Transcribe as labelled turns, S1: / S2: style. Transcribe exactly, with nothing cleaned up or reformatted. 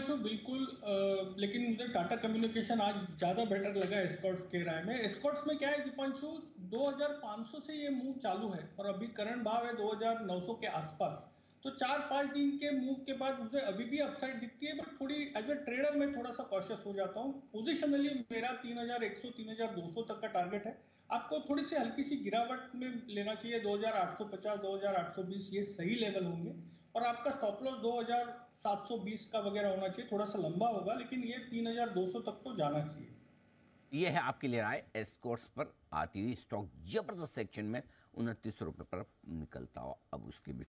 S1: दीपांशु बिल्कुल अ, लेकिन मुझे टाटा कम्युनिकेशन आज ज्यादा बेटर लगा एस्कॉर्ट्स के राय में। एस्कॉर्ट्स में क्या है दीपांशु, दो हज़ार पाँच सौ से ये मूव चालू है और अभी करंट भाव है दो हज़ार नौ सौ के आसपास। तो चार पांच दिन के मूव के बाद मुझे अभी भी अपसाइड दिखती है, बट थोड़ी एज अ ट्रेडर मैं थोड़ा सा कॉशियस हो जाता हूँ। पोजिशनली मेरा तीन हज़ार एक सौ तीन हज़ार दो सौ तक का टारगेट है। आपको थोड़ी सी हल्की सी गिरावट में लेना चाहिए, दो हज़ार आठ सौ पचास दो हज़ार आठ सौ बीस ये सही लेवल होंगे। और आपका स्टॉप लॉस दो हज़ार सात सौ बीस का वगैरह होना चाहिए, थोड़ा सा लंबा होगा लेकिन ये तीन हज़ार दो सौ तक तो जाना चाहिए।
S2: ये है आपके लिए राय एस्कॉर्ट्स पर आती हुई स्टॉक जबरदस्त सेक्शन में उनतीस रुपए पर निकलता हो अब उसके भी